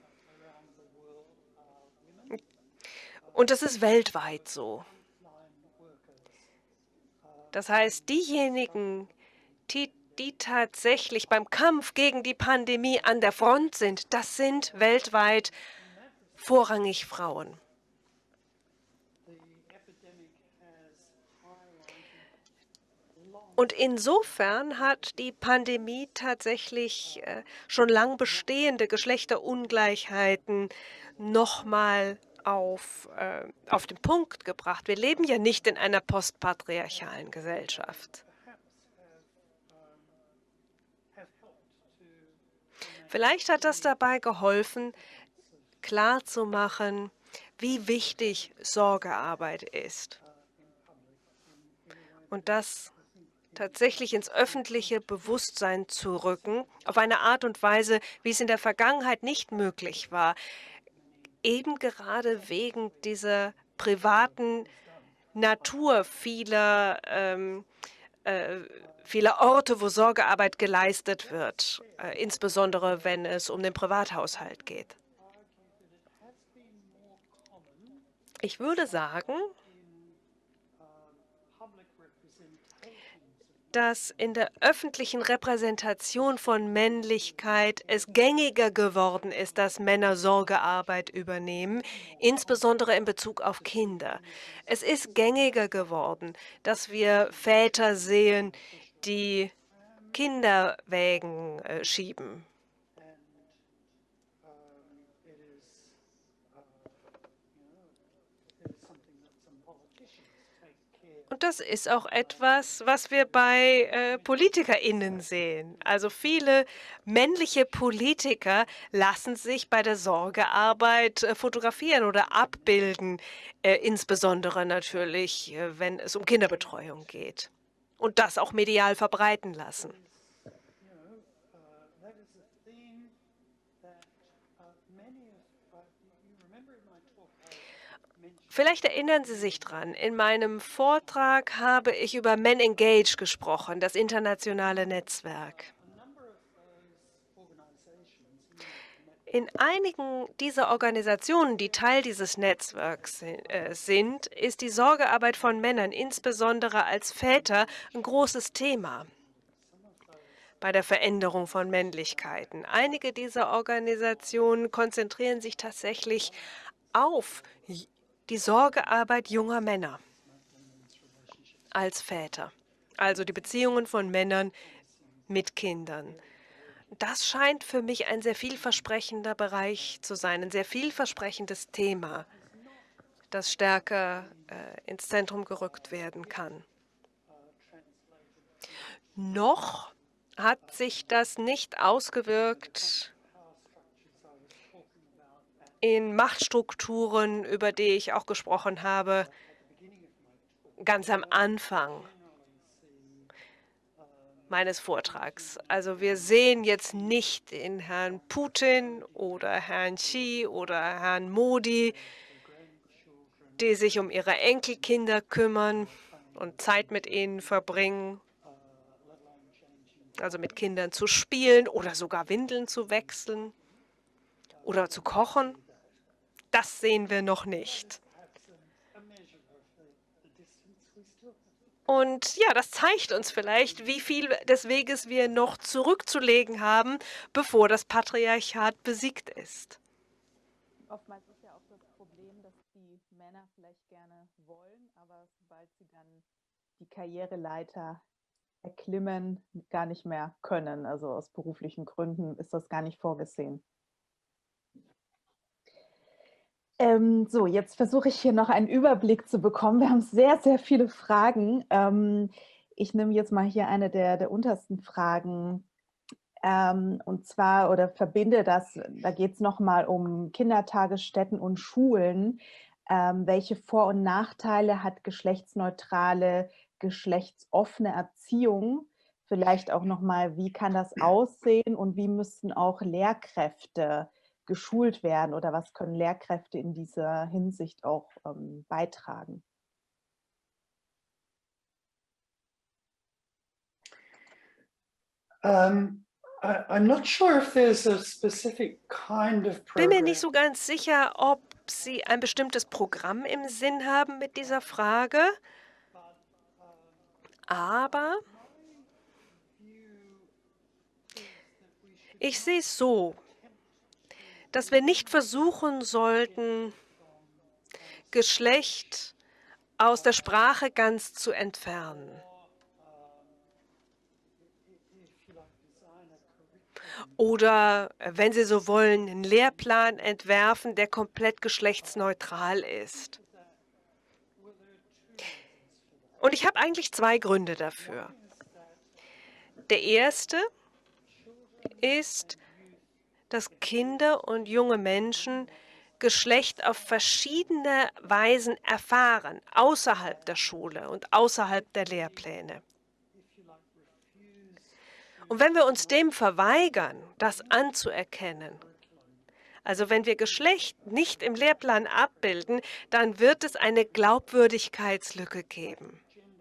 Und das ist weltweit so. Das heißt, diejenigen, die, die tatsächlich beim Kampf gegen die Pandemie an der Front sind, das sind weltweit vorrangig Frauen. Und insofern hat die Pandemie tatsächlich äh, schon lang bestehende Geschlechterungleichheiten nochmal auf, äh, auf den Punkt gebracht. Wir leben ja nicht in einer postpatriarchalen Gesellschaft. Vielleicht hat das dabei geholfen, klarzumachen, wie wichtig Sorgearbeit ist. Und das tatsächlich ins öffentliche Bewusstsein zu rücken, auf eine Art und Weise, wie es in der Vergangenheit nicht möglich war. Eben gerade wegen dieser privaten Natur vieler, ähm, äh, vieler Orte, wo Sorgearbeit geleistet wird, äh, insbesondere wenn es um den Privathaushalt geht. Ich würde sagen, dass in der öffentlichen Repräsentation von Männlichkeit es gängiger geworden ist, dass Männer Sorgearbeit übernehmen, insbesondere in Bezug auf Kinder. Es ist gängiger geworden, dass wir Väter sehen, die Kinderwägen äh, schieben. Und das ist auch etwas, was wir bei äh, PolitikerInnen sehen. Also viele männliche Politiker lassen sich bei der Sorgearbeit äh, fotografieren oder abbilden, äh, insbesondere natürlich, äh, wenn es um Kinderbetreuung geht. Und das auch medial verbreiten lassen. Vielleicht erinnern Sie sich dran, in meinem Vortrag habe ich über Men Engage gesprochen, das internationale Netzwerk. In einigen dieser Organisationen, die Teil dieses Netzwerks äh, sind, ist die Sorgearbeit von Männern, insbesondere als Väter, ein großes Thema bei der Veränderung von Männlichkeiten. Einige dieser Organisationen konzentrieren sich tatsächlich auf die Sorgearbeit junger Männer als Väter, also die Beziehungen von Männern mit Kindern. Das scheint für mich ein sehr vielversprechender Bereich zu sein, ein sehr vielversprechendes Thema, das stärker äh, ins Zentrum gerückt werden kann. Noch hat sich das nicht ausgewirkt in Machtstrukturen, über die ich auch gesprochen habe, ganz am Anfang meines Vortrags. Also wir sehen jetzt nicht in Herrn Putin oder Herrn Xi oder Herrn Modi, die sich um ihre Enkelkinder kümmern und Zeit mit ihnen verbringen, also mit Kindern zu spielen oder sogar Windeln zu wechseln oder zu kochen. Das sehen wir noch nicht. Und ja, das zeigt uns vielleicht, wie viel des Weges wir noch zurückzulegen haben, bevor das Patriarchat besiegt ist. Oftmals ist ja auch das Problem, dass die Männer vielleicht gerne wollen, aber sobald sie dann die Karriereleiter erklimmen, gar nicht mehr können. Also aus beruflichen Gründen ist das gar nicht vorgesehen. Ähm, so, jetzt versuche ich hier noch einen Überblick zu bekommen. Wir haben sehr, sehr viele Fragen. Ähm, ich nehme jetzt mal hier eine der, der untersten Fragen. Ähm, und zwar, oder verbinde das, da geht es nochmal um Kindertagesstätten und Schulen. Ähm, welche Vor- und Nachteile hat geschlechtsneutrale, geschlechtsoffene Erziehung? Vielleicht auch nochmal, wie kann das aussehen und wie müssten auch Lehrkräfte geschult werden oder was können Lehrkräfte in dieser Hinsicht auch ähm, beitragen? Um, I, I'm not sure if there's a specific kind of Bin mir program. nicht so ganz sicher, ob Sie ein bestimmtes Programm im Sinn haben mit dieser Frage, aber ich sehe es so, dass wir nicht versuchen sollten, Geschlecht aus der Sprache ganz zu entfernen. Oder, wenn Sie so wollen, einen Lehrplan entwerfen, der komplett geschlechtsneutral ist. Und ich habe eigentlich zwei Gründe dafür. Der erste ist, dass Kinder und junge Menschen Geschlecht auf verschiedene Weisen erfahren, außerhalb der Schule und außerhalb der Lehrpläne. Und wenn wir uns dem verweigern, das anzuerkennen, also wenn wir Geschlecht nicht im Lehrplan abbilden, dann wird es eine Glaubwürdigkeitslücke geben.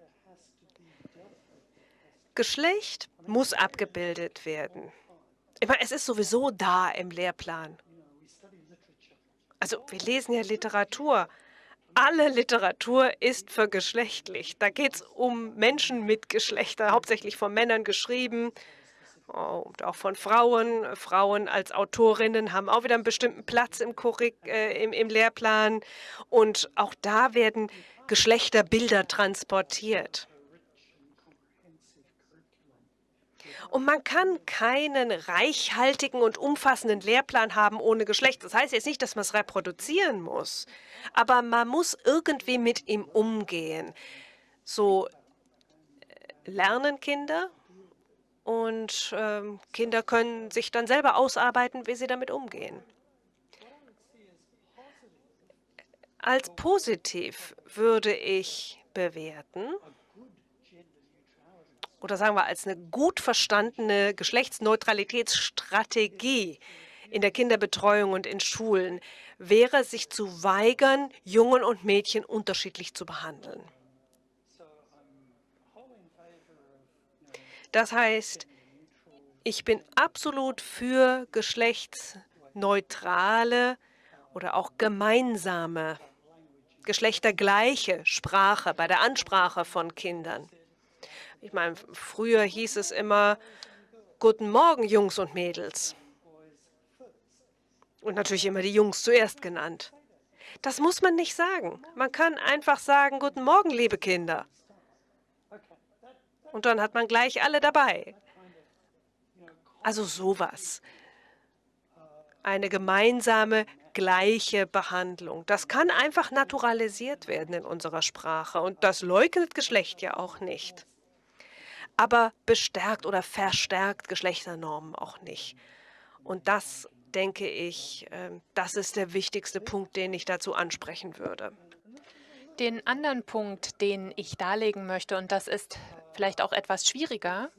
Geschlecht muss abgebildet werden. Ich meine, es ist sowieso da im Lehrplan. Also wir lesen ja Literatur. Alle Literatur ist vergeschlechtlicht. Da geht es um Menschen mit Geschlechtern, hauptsächlich von Männern geschrieben und auch von Frauen. Frauen als Autorinnen haben auch wieder einen bestimmten Platz im, Curric äh, im, im Lehrplan. Und auch da werden Geschlechterbilder transportiert. Und man kann keinen reichhaltigen und umfassenden Lehrplan haben ohne Geschlecht. Das heißt jetzt nicht, dass man es reproduzieren muss, aber man muss irgendwie mit ihm umgehen. So lernen Kinder und ähm, Kinder können sich dann selber ausarbeiten, wie sie damit umgehen. Als positiv würde ich bewerten, oder sagen wir als eine gut verstandene Geschlechtsneutralitätsstrategie in der Kinderbetreuung und in Schulen, wäre, sich zu weigern, Jungen und Mädchen unterschiedlich zu behandeln. Das heißt, ich bin absolut für geschlechtsneutrale oder auch gemeinsame, geschlechtergleiche Sprache bei der Ansprache von Kindern. Ich meine, früher hieß es immer, guten Morgen, Jungs und Mädels. Und natürlich immer die Jungs zuerst genannt. Das muss man nicht sagen. Man kann einfach sagen, guten Morgen, liebe Kinder. Und dann hat man gleich alle dabei. Also sowas. Eine gemeinsame, gleiche Behandlung. Das kann einfach naturalisiert werden in unserer Sprache. Und das leugnet Geschlecht ja auch nicht. Aber bestärkt oder verstärkt Geschlechternormen auch nicht. Und das, denke ich, das ist der wichtigste Punkt, den ich dazu ansprechen würde. Den anderen Punkt, den ich darlegen möchte, und das ist vielleicht auch etwas schwieriger,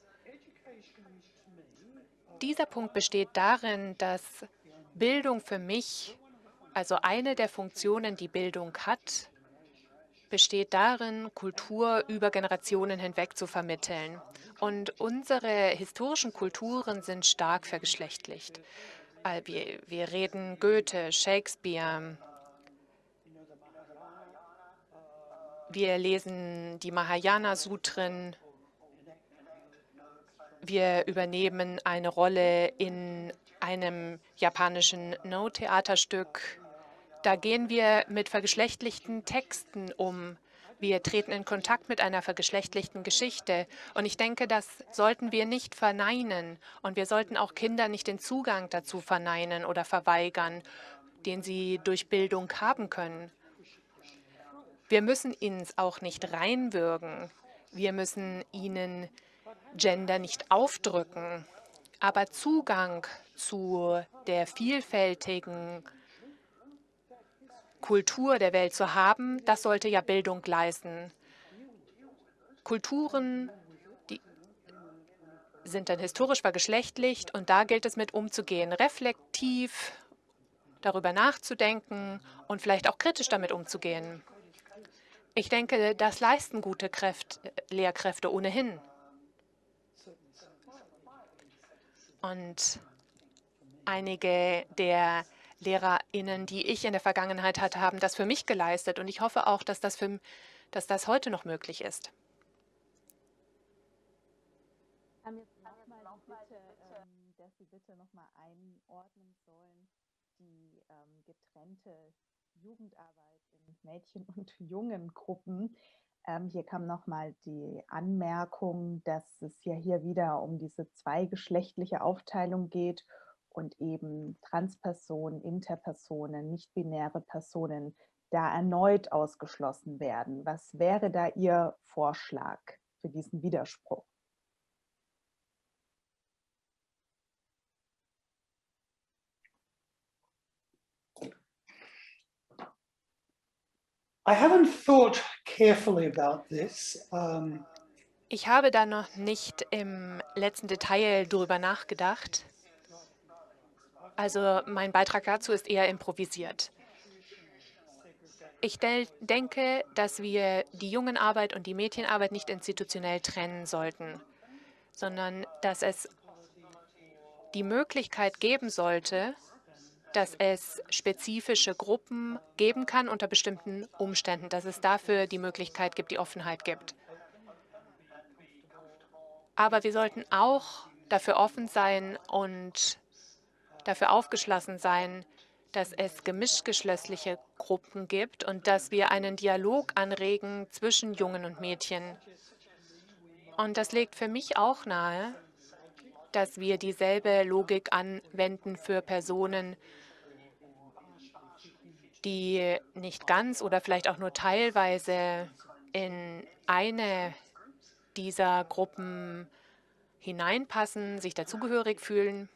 dieser Punkt besteht darin, dass Bildung für mich, also eine der Funktionen, die Bildung hat, besteht darin, Kultur über Generationen hinweg zu vermitteln. Und unsere historischen Kulturen sind stark vergeschlechtlicht. Wir, wir reden Goethe, Shakespeare. Wir lesen die Mahayana-Sutren. Wir übernehmen eine Rolle in einem japanischen No-Theaterstück. Da gehen wir mit vergeschlechtlichten Texten um. Wir treten in Kontakt mit einer vergeschlechtlichten Geschichte. Und ich denke, das sollten wir nicht verneinen. Und wir sollten auch Kindern nicht den Zugang dazu verneinen oder verweigern, den sie durch Bildung haben können. Wir müssen ihnen auch nicht reinwürgen. Wir müssen ihnen Gender nicht aufdrücken. Aber Zugang zu der vielfältigen Kultur der Welt zu haben, das sollte ja Bildung leisten. Kulturen, die sind dann historisch vergeschlechtlicht und da gilt es mit umzugehen, reflektiv darüber nachzudenken und vielleicht auch kritisch damit umzugehen. Ich denke, das leisten gute Kräfte, Lehrkräfte ohnehin. Und einige der LehrerInnen, die ich in der Vergangenheit hatte, haben das für mich geleistet. Und ich hoffe auch, dass das, für, dass das heute noch möglich ist. Bitte, ähm, dass Sie bitte nochmal einordnen sollen, die ähm, getrennte Jugendarbeit in Mädchen- und Jungengruppen. Ähm, hier kam nochmal die Anmerkung, dass es ja hier wieder um diese zweigeschlechtliche Aufteilung geht und eben Transpersonen, Interpersonen, nicht-binäre Personen da erneut ausgeschlossen werden. Was wäre da Ihr Vorschlag für diesen Widerspruch? I haven't thought carefully about this. Um, Ich habe da noch nicht im letzten Detail darüber nachgedacht. Also mein Beitrag dazu ist eher improvisiert. Ich de denke, dass wir die Jungenarbeit und die Mädchenarbeit nicht institutionell trennen sollten, sondern dass es die Möglichkeit geben sollte, dass es spezifische Gruppen geben kann unter bestimmten Umständen, dass es dafür die Möglichkeit gibt, die Offenheit gibt. Aber wir sollten auch dafür offen sein und dafür aufgeschlossen sein, dass es gemischtgeschlechtliche Gruppen gibt und dass wir einen Dialog anregen zwischen Jungen und Mädchen. Und das legt für mich auch nahe, dass wir dieselbe Logik anwenden für Personen, die nicht ganz oder vielleicht auch nur teilweise in eine dieser Gruppen hineinpassen, sich dazugehörig fühlen.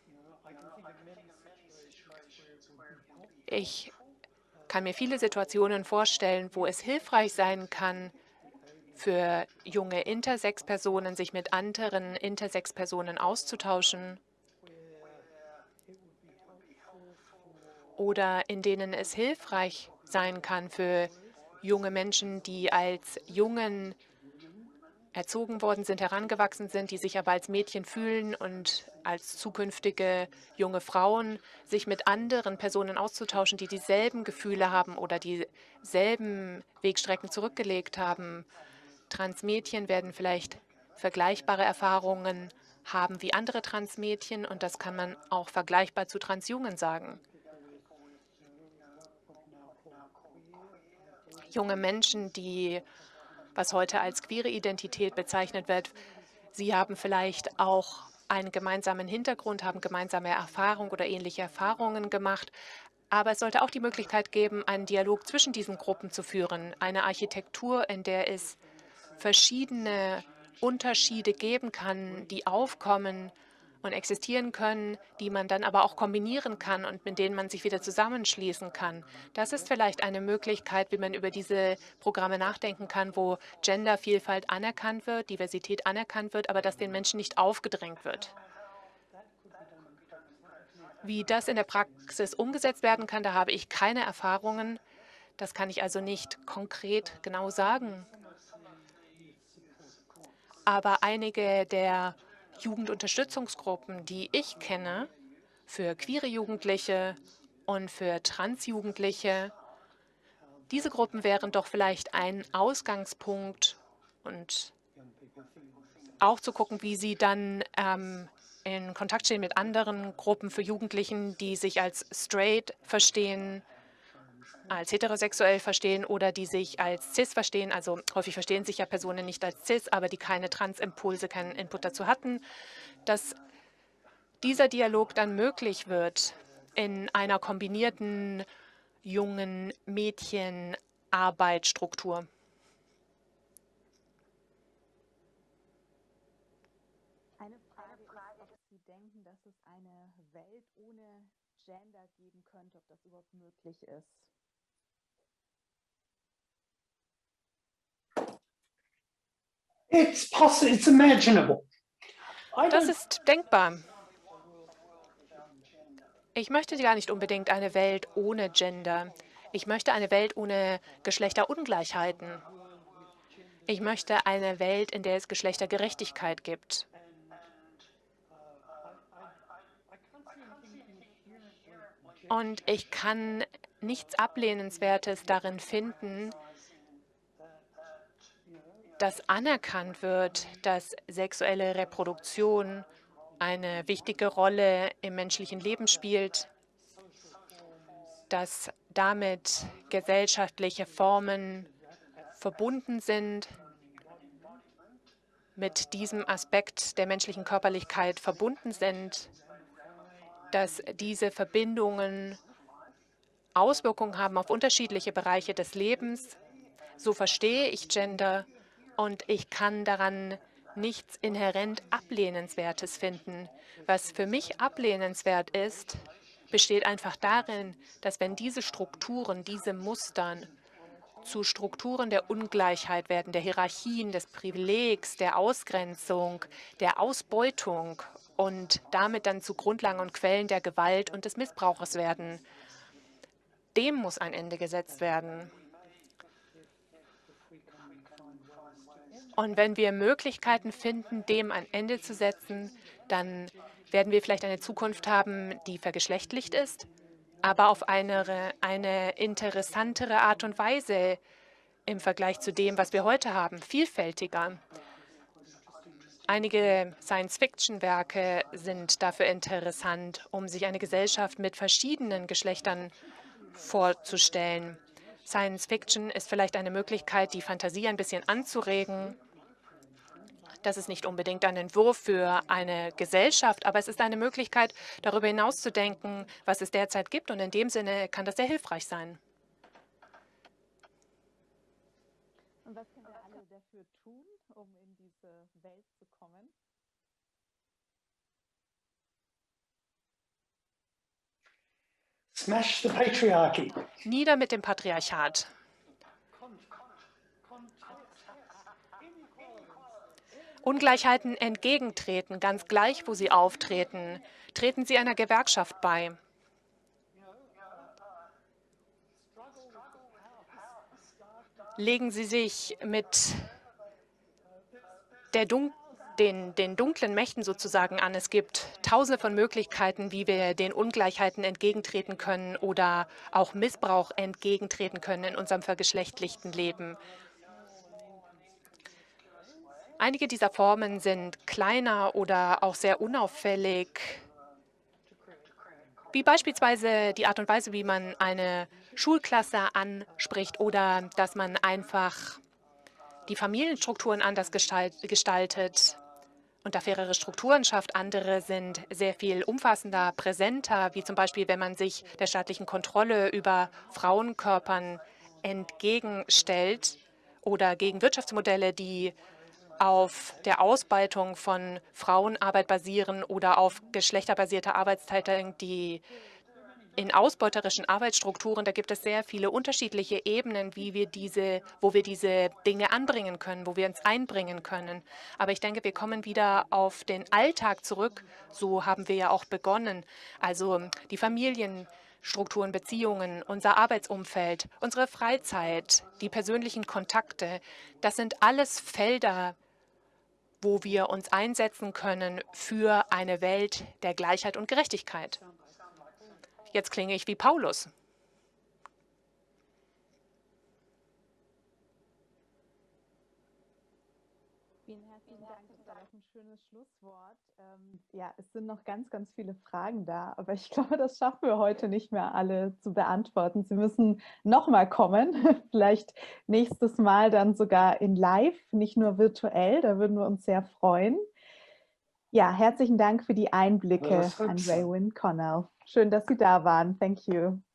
Ich kann mir viele Situationen vorstellen, wo es hilfreich sein kann, für junge Intersex-Personen sich mit anderen Intersex-Personen auszutauschen oder in denen es hilfreich sein kann für junge Menschen, die als Jungen erzogen worden sind, herangewachsen sind, die sich aber als Mädchen fühlen und als zukünftige junge Frauen sich mit anderen Personen auszutauschen, die dieselben Gefühle haben oder dieselben Wegstrecken zurückgelegt haben. Transmädchen werden vielleicht vergleichbare Erfahrungen haben wie andere Transmädchen und das kann man auch vergleichbar zu Transjungen sagen. Junge Menschen, die, was heute als queere Identität bezeichnet wird, sie haben vielleicht auch einen gemeinsamen Hintergrund, haben gemeinsame Erfahrungen oder ähnliche Erfahrungen gemacht. Aber es sollte auch die Möglichkeit geben, einen Dialog zwischen diesen Gruppen zu führen, eine Architektur, in der es verschiedene Unterschiede geben kann, die aufkommen und existieren können, die man dann aber auch kombinieren kann und mit denen man sich wieder zusammenschließen kann. Das ist vielleicht eine Möglichkeit, wie man über diese Programme nachdenken kann, wo Gendervielfalt anerkannt wird, Diversität anerkannt wird, aber dass den Menschen nicht aufgedrängt wird. Wie das in der Praxis umgesetzt werden kann, da habe ich keine Erfahrungen. Das kann ich also nicht konkret genau sagen. Aber einige der Jugendunterstützungsgruppen, die ich kenne, für queere Jugendliche und für Transjugendliche, diese Gruppen wären doch vielleicht ein Ausgangspunkt und auch zu gucken, wie sie dann ähm, in Kontakt stehen mit anderen Gruppen für Jugendlichen, die sich als straight verstehen, als heterosexuell verstehen oder die sich als cis verstehen. Also häufig verstehen sich ja Personen nicht als cis, aber die keine Transimpulse, keinen Input dazu hatten, dass dieser Dialog dann möglich wird in einer kombinierten jungen Mädchen-Arbeitsstruktur. Eine Frage ist, ob Sie denken, dass es eine Welt ohne Gender geben könnte, ob das überhaupt möglich ist. It's possible, it's imaginable. I Das don't, ist denkbar. Ich möchte gar nicht unbedingt eine Welt ohne Gender. Ich möchte eine Welt ohne Geschlechterungleichheiten. Ich möchte eine Welt, in der es Geschlechtergerechtigkeit gibt. Und ich kann nichts Ablehnenswertes darin finden, dass anerkannt wird, dass sexuelle Reproduktion eine wichtige Rolle im menschlichen Leben spielt, dass damit gesellschaftliche Formen verbunden sind, mit diesem Aspekt der menschlichen Körperlichkeit verbunden sind, dass diese Verbindungen Auswirkungen haben auf unterschiedliche Bereiche des Lebens. So verstehe ich Gender und ich kann daran nichts inhärent Ablehnenswertes finden. Was für mich ablehnenswert ist, besteht einfach darin, dass wenn diese Strukturen, diese Mustern zu Strukturen der Ungleichheit werden, der Hierarchien, des Privilegs, der Ausgrenzung, der Ausbeutung und damit dann zu Grundlagen und Quellen der Gewalt und des Missbrauches werden. Dem muss ein Ende gesetzt werden. Und wenn wir Möglichkeiten finden, dem ein Ende zu setzen, dann werden wir vielleicht eine Zukunft haben, die vergeschlechtlicht ist, aber auf eine, eine interessantere Art und Weise im Vergleich zu dem, was wir heute haben, vielfältiger. Einige Science-Fiction-Werke sind dafür interessant, um sich eine Gesellschaft mit verschiedenen Geschlechtern vorzustellen. Science-Fiction ist vielleicht eine Möglichkeit, die Fantasie ein bisschen anzuregen, Das ist nicht unbedingt ein Entwurf für eine Gesellschaft, aber es ist eine Möglichkeit, darüber hinaus zu denken, was es derzeit gibt. Und in dem Sinne kann das sehr hilfreich sein. Und was können wir alle dafür tun, um in diese Welt zu kommen? Smash the patriarchy. Nieder mit dem Patriarchat. Ungleichheiten entgegentreten, ganz gleich, wo sie auftreten. Treten Sie einer Gewerkschaft bei. Legen Sie sich mit der Dun den, den dunklen Mächten sozusagen an. Es gibt tausende von Möglichkeiten, wie wir den Ungleichheiten entgegentreten können oder auch Missbrauch entgegentreten können in unserem vergeschlechtlichten Leben. Einige dieser Formen sind kleiner oder auch sehr unauffällig, wie beispielsweise die Art und Weise, wie man eine Schulklasse anspricht oder dass man einfach die Familienstrukturen anders gestaltet und da fairere Strukturen schafft. Andere sind sehr viel umfassender, präsenter, wie zum Beispiel, wenn man sich der staatlichen Kontrolle über Frauenkörpern entgegenstellt oder gegen Wirtschaftsmodelle, die auf der Ausbeutung von Frauenarbeit basieren oder auf geschlechterbasierter Arbeitsteilung, die in ausbeuterischen Arbeitsstrukturen, da gibt es sehr viele unterschiedliche Ebenen, wie wir diese, wo wir diese Dinge anbringen können, wo wir uns einbringen können. Aber ich denke, wir kommen wieder auf den Alltag zurück. So haben wir ja auch begonnen. Also die Familienstrukturen, Beziehungen, unser Arbeitsumfeld, unsere Freizeit, die persönlichen Kontakte, das sind alles Felder, wo wir uns einsetzen können für eine Welt der Gleichheit und Gerechtigkeit. Jetzt klinge ich wie Paulus. Vielen herzlichen Dank, das war doch ein schönes Schlusswort. Ähm, ja, es sind noch ganz, ganz viele Fragen da, aber ich glaube, das schaffen wir heute nicht mehr alle zu beantworten. Sie müssen nochmal kommen, vielleicht nächstes Mal dann sogar in live, nicht nur virtuell, da würden wir uns sehr freuen. Ja, herzlichen Dank für die Einblicke an Raewyn Connell. Schön, dass Sie da waren. Thank you.